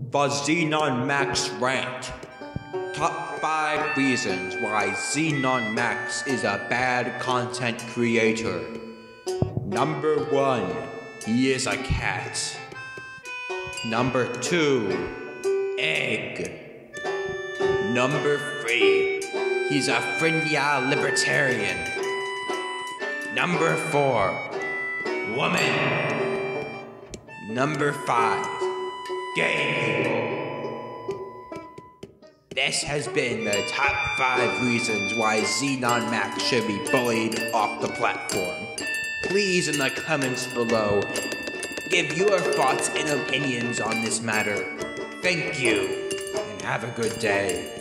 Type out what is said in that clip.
The XenonMax Rant. Top 5 reasons why XenonMax is a bad content creator. Number 1, he is a cat. Number 2, egg. Number 3, he's a friendly libertarian. Number 4, woman. Number 5, gay people. This has been the top 5 reasons why XenonMax should be bullied off the platform. Please, in the comments below, give your thoughts and opinions on this matter. Thank you, and have a good day.